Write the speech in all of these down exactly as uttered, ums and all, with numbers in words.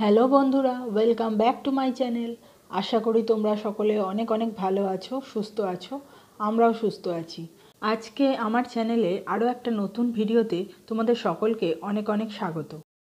Hello বন্ধুরা, welcome back to my channel. আশা করি তোমরা সকলে অনেক অনেক ভালো আছো, সুস্থ আছো। আমরাও সুস্থ আছি। আজকে আমার চ্যানেলে আরও একটা নতুন ভিডিওতে তোমাদের সকলকে অনেক অনেক স্বাগত।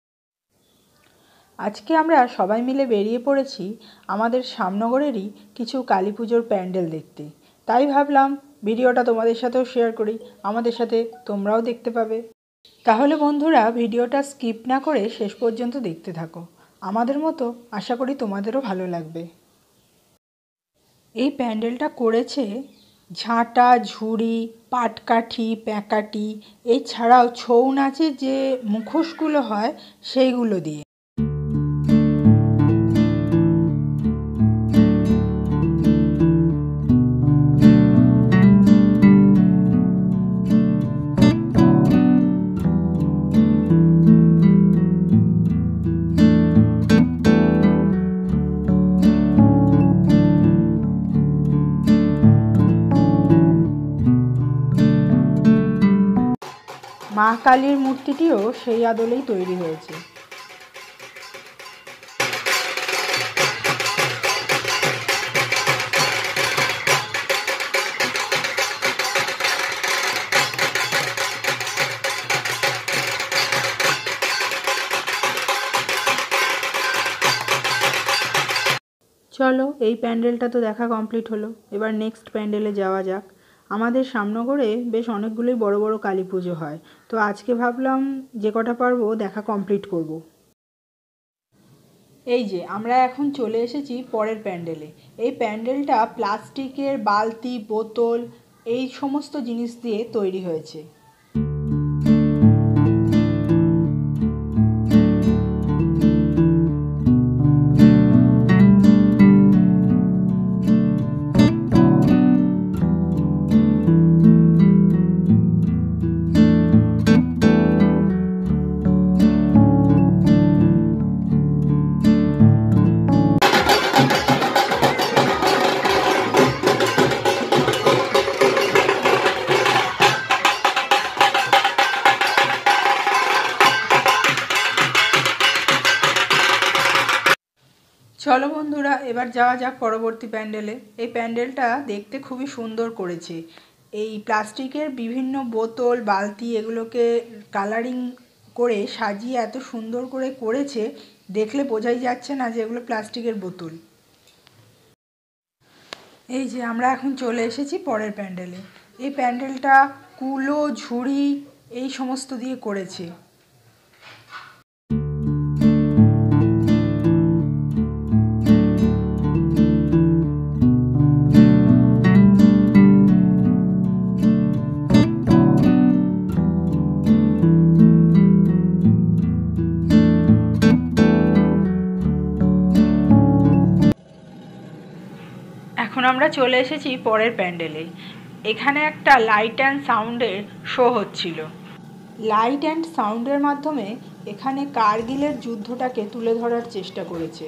আজকে আমরা সবাই মিলে বেরিয়ে পড়েছি আমাদের শ্যামনগরেরই কিছু কালী পুজোর প্যান্ডেল দেখতে। তাই ভাবলাম ভিডিওটা তোমাদের সাথেও শেয়ার করি, আমাদের সাথে তোমরাও দেখতে পাবে। তাহলে বন্ধুরা ভিডিওটা স্কিপ না করে শেষ পর্যন্ত দেখতে থাকো। আমাদের মতো আশা করি তোমাদেরও ভালো লাগবে। এই প্যান্ডেলটা করেছে ঝাঁটা, ঝুড়ি, পাটকাঠি, প্যাঁকাটি, এছাড়াও ছৌ নাচের যে মুখোশগুলো হয় সেইগুলো দিয়ে। মা কালীর মূর্তিটিও সেই আদলেই তৈরি হয়েছে। চলো, এই প্যান্ডেলটা তো দেখা কমপ্লিট হলো, এবার নেক্সট প্যান্ডেলে যাওয়া যাক। আমাদের শ্যামনগরে বেশ অনেকগুলোই বড় বড় কালী পুজো হয়, তো আজকে ভাবলাম যে কটা পারবো দেখা কমপ্লিট করব। এই যে আমরা এখন চলে এসেছি পরের প্যান্ডেলে। এই প্যান্ডেলটা প্লাস্টিকের বালতি, বোতল এই সমস্ত জিনিস দিয়ে তৈরি হয়েছে। চলো বন্ধুরা, এবার যাওয়া যাক পরবর্তী প্যান্ডেলে। এই প্যান্ডেলটা দেখতে খুবই সুন্দর করেছে। এই প্লাস্টিকের বিভিন্ন বোতল, বালতি এগুলোকে কালারিং করে সাজিয়ে এত সুন্দর করে করেছে, দেখলে বোঝাই যাচ্ছে না যে এগুলো প্লাস্টিকের বোতল। এই যে আমরা এখন চলে এসেছি পরের প্যান্ডেলে। এই প্যান্ডেলটা কুলো, ঝুড়ি এই সমস্ত দিয়ে করেছে। এখন আমরা চলে এসেছি পরের প্যান্ডেলে। এখানে একটা লাইট অ্যান্ড সাউন্ডের শো হচ্ছিল। লাইট অ্যান্ড সাউন্ডের মাধ্যমে এখানে কারগিলের যুদ্ধটাকে তুলে ধরার চেষ্টা করেছে।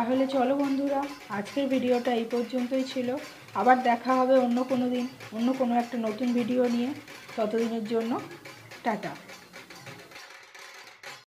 তাহলে চলো বন্ধুরা, আজকের ভিডিওটা এই পর্যন্তই ছিল। আবার দেখা হবে অন্য কোনো দিন অন্য কোনো একটা নতুন ভিডিও নিয়ে। ততদিনের জন্য টাটা।